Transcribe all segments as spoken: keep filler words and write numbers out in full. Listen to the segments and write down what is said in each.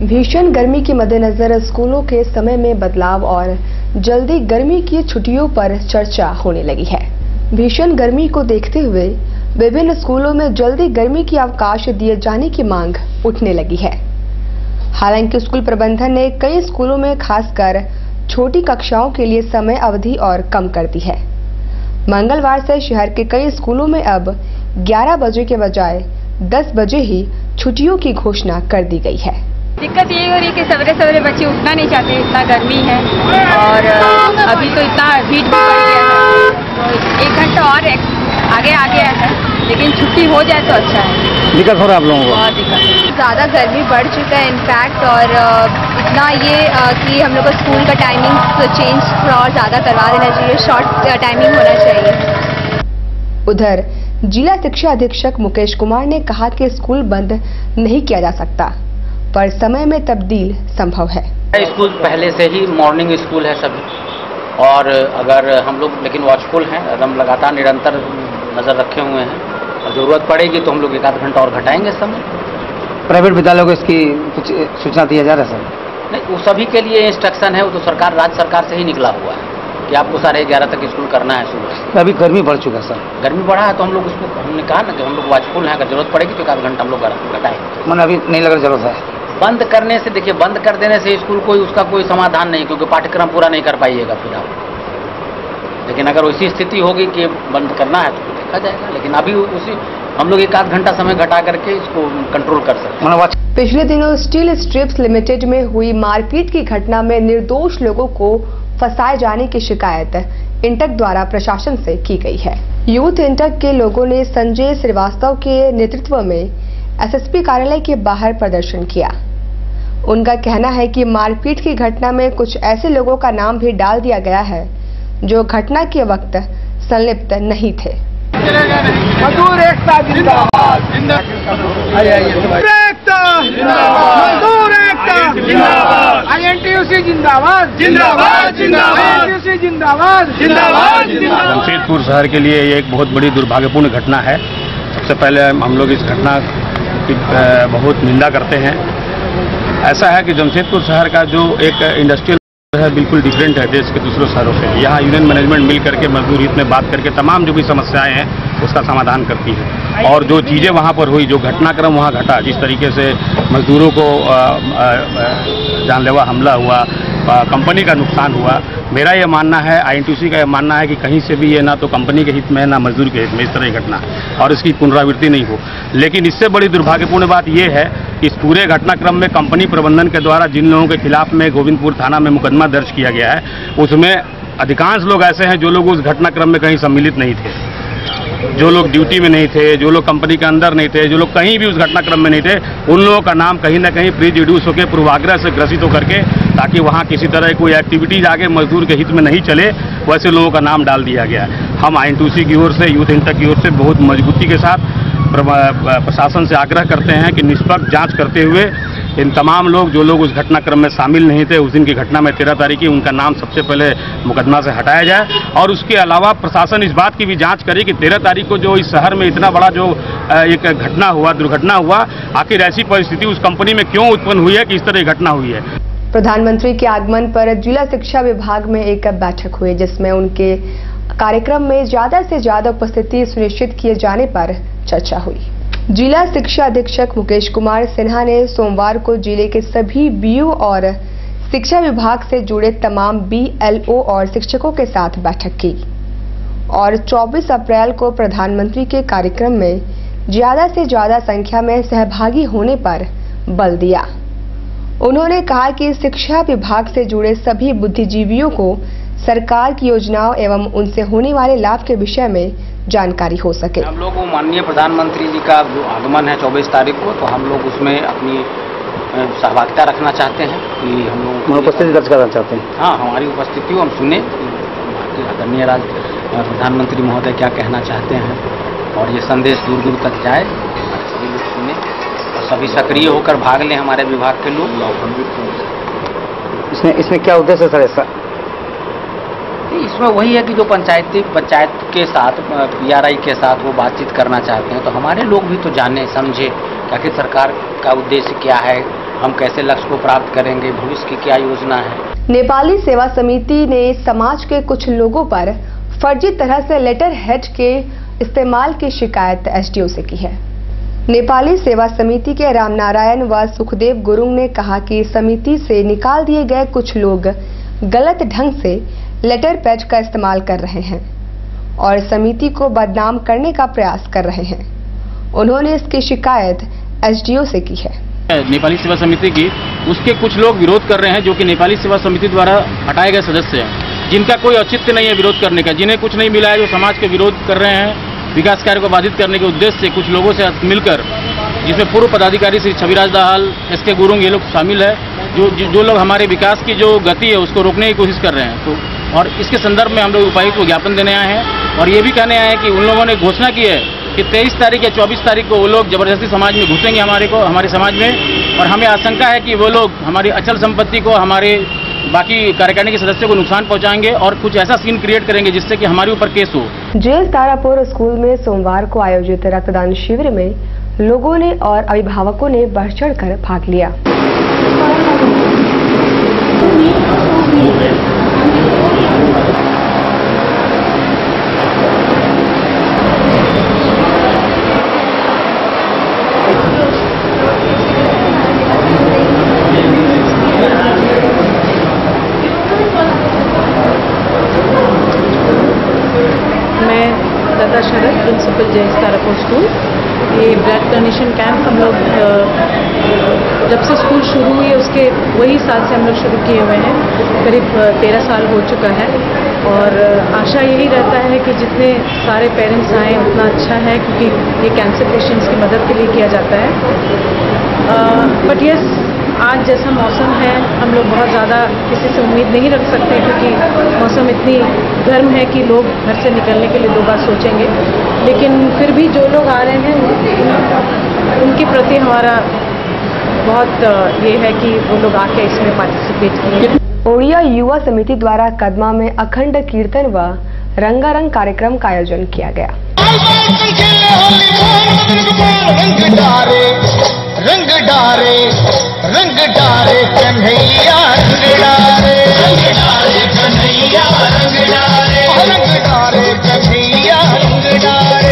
भीषण गर्मी के मद्देनजर स्कूलों के समय में बदलाव और जल्दी गर्मी की छुट्टियों पर चर्चा होने लगी है। भीषण गर्मी को देखते हुए विभिन्न स्कूलों में जल्दी गर्मी की अवकाश दिए जाने की मांग उठने लगी है। हालांकि स्कूल प्रबंधन ने कई स्कूलों में खासकर छोटी कक्षाओं के लिए समय अवधि और कम कर दी है। मंगलवार से शहर के कई स्कूलों में अब ग्यारह बजे के बजाय दस बजे ही छुट्टियों की घोषणा कर दी गई है। दिक्कत ये हो रही है कि सवेरे सवेरे बच्चे उठना नहीं चाहते, इतना गर्मी है और अभी तो इतना हीट भी बढ़ गया है। एक घंटा और आगे आ गया है, लेकिन छुट्टी हो जाए तो अच्छा है। दिक्कत हो रहा है आप लोगों को? बहुत दिक्कत, ज़्यादा गर्मी बढ़ चुका है इनफैक्ट, और इतना ये कि हम लोग को स्कूल का टाइमिंग चेंज थोड़ा और ज़्यादा करवा देना चाहिए, शॉर्ट टाइमिंग होना चाहिए। उधर जिला शिक्षा अधीक्षक मुकेश कुमार ने कहा कि स्कूल बंद नहीं किया जा सकता, पर समय में तब्दील संभव है। स्कूल पहले से ही मॉर्निंग स्कूल है सभी, और अगर हम लोग लेकिन वॉचफुल हैं, एकदम लगातार निरंतर नज़र रखे हुए हैं, और ज़रूरत पड़ेगी तो हम लोग एक आध घंटा और घटाएंगे समय। प्राइवेट विद्यालयों को इसकी कुछ सूचना दिया जा रहा है सर? नहीं, वो सभी के लिए इंस्ट्रक्शन है, वो तो सरकार राज्य सरकार से ही निकला हुआ है कि आपको साढ़े ग्यारह तक स्कूल करना है सुबह। अभी गर्मी बढ़ चुका है सर? गर्मी बढ़ा है तो हम लोग उसको हमने कहा ना कि हम लोग वॉचफुल हैं, अगर जरूरत पड़ेगी तो एक आध घंटा हम लोग घटाएंगे। मैंने अभी नहीं लग जरूरत है। बंद करने से देखिए, बंद कर देने से स्कूल कोई उसका कोई समाधान नहीं, क्योंकि पाठ्यक्रम पूरा नहीं कर पाइएगा फिर आप। लेकिन अगर वैसी स्थिति होगी कि बंद करना है तो देखा जाएगा, लेकिन अभी उसी हम लोग एक आध घंटा समय घटा करके इसको कंट्रोल कर सकते हैं। पिछले दिनों स्टील स्ट्रिप्स लिमिटेड में हुई मारपीट की घटना में निर्दोष लोगों को फंसाए जाने की शिकायत इंटक द्वारा प्रशासन से की गई है। यूथ इंटक के लोगों ने संजय श्रीवास्तव के नेतृत्व में एसएसपी कार्यालय के बाहर प्रदर्शन किया। उनका कहना है कि मारपीट की घटना में कुछ ऐसे लोगों का नाम भी डाल दिया गया है जो घटना के वक्त संलिप्त नहीं थे। मजदूर एकता जिंदाबाद, मजदूर एकता जिंदाबाद, आईएनटीयूसी जिंदाबाद, जिंदाबाद जिंदाबाद, आईएनटीयूसी जिंदाबाद, जिंदाबाद जिंदाबाद। जमशेदपुर शहर के लिए ये एक बहुत बड़ी दुर्भाग्यपूर्ण घटना है। सबसे पहले हम लोग इस घटना की बहुत निंदा करते हैं। ऐसा है कि जमशेदपुर शहर का जो एक इंडस्ट्रियल है बिल्कुल डिफरेंट है देश के दूसरों शहरों से। यहाँ यूनियन मैनेजमेंट मिल करके मजदूर हित में बात करके तमाम जो भी समस्याएं हैं उसका समाधान करती है। और जो चीज़ें वहाँ पर हुई, जो घटनाक्रम वहाँ घटा, जिस तरीके से मजदूरों को जानलेवा हमला हुआ, कंपनी का नुकसान हुआ, मेरा ये मानना है, आईएनटीयूसी का ये मानना है कि कहीं से भी ये ना तो कंपनी के हित में है ना मजदूर के हित में इस तरह की घटना, और इसकी पुनरावृत्ति नहीं हो। लेकिन इससे बड़ी दुर्भाग्यपूर्ण बात ये है कि इस पूरे घटनाक्रम में कंपनी प्रबंधन के द्वारा जिन लोगों के खिलाफ में गोविंदपुर थाना में मुकदमा दर्ज किया गया है, उसमें अधिकांश लोग ऐसे हैं जो लोग उस घटनाक्रम में कहीं सम्मिलित नहीं थे, जो लोग ड्यूटी में नहीं थे, जो लोग कंपनी के अंदर नहीं थे, जो लोग कहीं भी उस घटनाक्रम में नहीं थे, उन लोगों का नाम कहीं ना कहीं प्रीजुडिस होकर पूर्वाग्रह से ग्रसित होकर के, ताकि वहाँ किसी तरह कोई एक्टिविटीज आगे मजदूर के हित में नहीं चले, वैसे लोगों का नाम डाल दिया गया है। हम आईएनटीयूसी की ओर से, यूथ इंटक की ओर से बहुत मजबूती के साथ प्रशासन से आग्रह करते हैं कि निष्पक्ष जांच करते हुए इन तमाम लोग जो लोग उस घटनाक्रम में शामिल नहीं थे, उस दिन की घटना में तेरह तारीख की, उनका नाम सबसे पहले मुकदमा से हटाया जाए। और उसके अलावा प्रशासन इस बात की भी जांच करे कि तेरह तारीख को जो इस शहर में इतना बड़ा जो एक घटना हुआ, दुर्घटना हुआ, आखिर ऐसी परिस्थिति उस कंपनी में क्यों उत्पन्न हुई है कि इस तरह की घटना हुई है। प्रधानमंत्री के आगमन पर जिला शिक्षा विभाग में एक बैठक हुई, जिसमें उनके कार्यक्रम में ज्यादा से ज्यादा उपस्थिति सुनिश्चित किए जाने पर चर्चा हुई। जिला शिक्षा अधीक्षक मुकेश कुमार सिन्हा ने सोमवार को जिले के सभी बीओ और शिक्षा विभाग से जुड़े तमाम बीएलओ और शिक्षकों के साथ बैठक की और चौबीस अप्रैल को प्रधानमंत्री के कार्यक्रम में ज्यादा से ज्यादा संख्या में सहभागी होने पर बल दिया। उन्होंने कहा कि शिक्षा विभाग से जुड़े सभी बुद्धिजीवियों को सरकार की योजनाओं एवं उनसे होने वाले लाभ के विषय में जानकारी हो सके। हम लोग को माननीय प्रधानमंत्री जी का जो आगमन है चौबीस तारीख को, तो हम लोग उसमें अपनी सहभागिता रखना चाहते हैं कि हम लोग उपस्थिति दर्ज करना चाहते हैं। हाँ, हमारी उपस्थिति हम सुने आदरणीय राज्य प्रधानमंत्री महोदय क्या कहना चाहते हैं, और ये संदेश दूर दूर तक जाए, सभी लोग सुने और सभी सक्रिय होकर भाग लें हमारे विभाग के लोग। इसमें इसमें क्या उद्देश्य है सर ऐसा? इसमें वही है कि जो पंचायती पंचायत के साथ, पीआरआई के साथ वो बातचीत करना चाहते हैं, तो हमारे लोग भी तो जाने समझे कि आखिर सरकार का उद्देश्य क्या है, हम कैसे लक्ष्य को प्राप्त करेंगे, भविष्य की क्या योजना है। नेपाली सेवा समिति ने समाज के कुछ लोगों पर फर्जी तरह से लेटर हेड के इस्तेमाल की शिकायत एसडीओ से की है। नेपाली सेवा समिति के रामनारायण व सुखदेव गुरुंग ने कहा कि समिति से निकाल दिए गए कुछ लोग गलत ढंग से लेटर पैड का इस्तेमाल कर रहे हैं और समिति को बदनाम करने का प्रयास कर रहे हैं। उन्होंने इसकी शिकायत एसडीओ से की है। नेपाली सेवा समिति की उसके कुछ लोग विरोध कर रहे हैं, जो कि नेपाली सेवा समिति द्वारा हटाए गए सदस्य हैं, जिनका कोई औचित्य नहीं है विरोध करने का, जिन्हें कुछ नहीं मिला है, जो समाज के विरोध कर रहे हैं, विकास कार्य को बाधित करने के उद्देश्य से कुछ लोगों से मिलकर, जिसमें पूर्व पदाधिकारी श्री छविराज दाहाल, एस के गुरुंग, ये लोग शामिल है, जो जो लोग हमारे विकास की जो गति है उसको रोकने की कोशिश कर रहे हैं। तो और इसके संदर्भ में हम लोग उपायुक्त को ज्ञापन देने आए हैं और ये भी कहने आए हैं कि उन लोगों ने घोषणा की है कि तेईस तारीख या चौबीस तारीख को वो लोग जबरदस्ती समाज में घुसेंगे हमारे को हमारे समाज में, और हमें आशंका है कि वो लोग हमारी अचल संपत्ति को, हमारे बाकी कार्यकारिणी के सदस्यों को नुकसान पहुंचाएंगे और कुछ ऐसा सीन क्रिएट करेंगे जिससे कि हमारे ऊपर केस हो। जेल तारापुर स्कूल में सोमवार को आयोजित रक्तदान शिविर में लोगों ने और अभिभावकों ने बढ़ चढ़कर भाग लिया। Sharad principal JS Tarapur school. ये ब्लड डोनेशन कैंप हम लोग जब से स्कूल शुरू हुई है उसके वही साल से हम लोग शुरू किए हुए हैं, करीब तेरह साल हो चुका है और आशा यही रहता है कि जितने सारे पेरेंट्स आएँ उतना अच्छा है, क्योंकि ये कैंसर पेशेंट्स की मदद के लिए किया जाता है। बट यस, आज जैसा मौसम है हम लोग बहुत ज़्यादा किसी से उम्मीद नहीं रख सकते, क्योंकि मौसम इतनी गर्म है कि लोग घर से निकलने के लिए दो बार सोचेंगे, लेकिन फिर भी जो लोग आ रहे हैं उनके प्रति हमारा बहुत ये है कि वो लोग आके इसमें पार्टिसिपेट करें। ओडिया युवा समिति द्वारा कदमा में अखंड कीर्तन व रंगारंग कार्यक्रम का आयोजन किया गया। रंग डारे रंग डारे कन्हैया रंग डारे रंग डारे कन्हैया रंग डारे रंग डारे कन्हैया रंग डारे।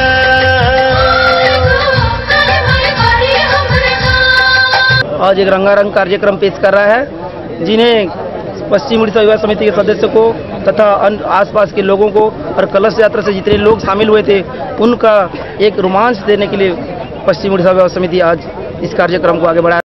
आज एक रंगारंग कार्यक्रम पेश कर रहा है, जिन्हें पश्चिम उड़ीसा युवा समिति के सदस्यों को तथा आसपास के लोगों को और कलश यात्रा से जितने लोग शामिल हुए थे उनका एक रोमांच देने के लिए पश्चिम उड़ीसा युवा समिति आज इस कार्यक्रम को आगे बढ़ा।